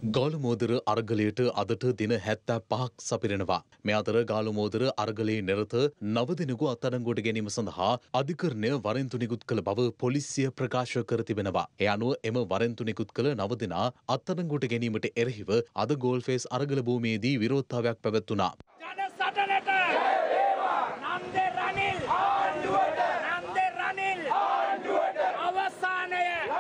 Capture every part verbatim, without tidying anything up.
ගාලුමෝදර අරගලයට අදට දින හැත්තෑ පහක් සපිරෙනවා. මේ අතර ගාලුමෝදර අරගලයේ නිරත නව දෙනෙකු අත්අඩංගුවට ගැනීම සඳහා අධිකරණය වරෙන්තු නිකුත් කළ බව පොලිසිය ප්‍රකාශ කර තිබෙනවා. ඒ අනුව එම වරෙන්තු නිකුත් කළ නව දෙනා අත්අඩංගුවට ගැනීමට එරෙහිව අද ගෝල්ෆේස් අරගල භූමියේදී විරෝධතාවයක් පැවැත්වුණා. ජනසටනට නන්දේ රනිල් ආණ්ඩුවට නන්දේ රනිල් ආණ්ඩුවට අවසානය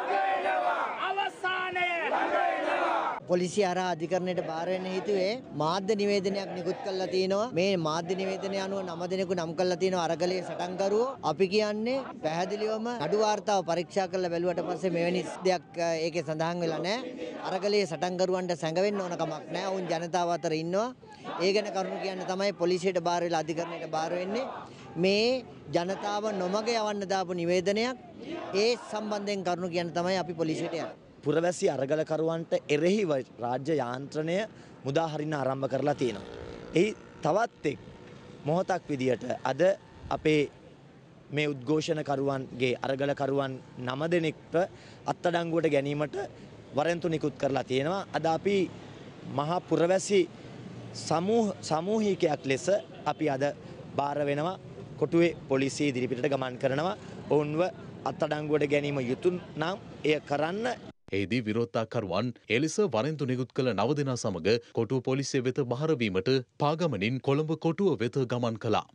අවසානය පොලිසිය හරහා අධිකරණයට බාර වෙන්න හිතුවේ මාධ්‍ය නිවේදනයක් නිකුත් කරලා තිනවා. මේ මාධ්‍ය නිවේදනය අනුව නම දෙනෙකු නම් කරලා තිනවා අරගලයේ සටන්කරුවෝ. අපි කියන්නේ පැහැදිලිවම නඩු වාර්තාව පරීක්ෂා කරලා බැලුවට පස්සේ මෙවැනි දෙයක් ඒකේ සඳහන් වෙලා නැහැ. අරගලයේ සටන්කරුවන්ට සැඟවෙන්න ඕන කමක් නැහැ. වුන් ජනතාව අතර ඉන්නවා. ඒ ගැන කරුණු කියන්න තමයි පොලිසියට බාර වෙලා අධිකරණයට බාර වෙන්නේ. මේ ජනතාව නොමග යවන්න දාපු නිවේදනයක්. ඒ සම්බන්ධයෙන් කරුණු කියන්න තමයි අපි පොලිසියට යන්නේ. පුරවැසි අරගලකරුවන්ට එරෙහිව රාජ්‍ය යාන්ත්‍රණය මුදා හරින්න ආරම්භ කරලා තියෙනවා. එහි තවත් එක් මොහොතක් විදියට අද අපේ මේ උද්ඝෝෂණකරුවන්ගේ අරගලකරුවන් නම දෙනෙක්ට අත්අඩංගුවට ගැනීමට වරෙන්තු නිකුත් කරලා තියෙනවා. අද අපි මහා පුරවැසි සමූහ සමූහිකයක් ලෙස අපි අද බාර වෙනවා. කොටුවේ පොලිසිය ඉදිරිපිටට ගමන් කරනවා. ඔවුන්ව අත්අඩංගුවට ගැනීම යුතු නම් එය කරන්න. එහිදී විරෝධතාකරුවන් එලෙස වරෙන්තු නිකුත් කළ නව දෙනා සමග කොටුව පොලිසිය වෙත බහරවීමට පාගමනින් කොළඹ කොටුව වෙත ගමන් කළා.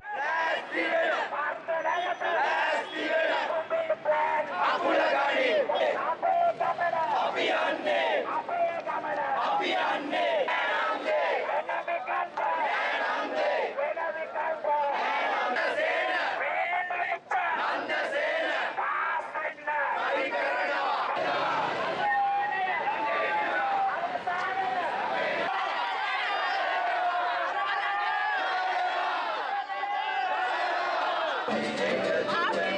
I'm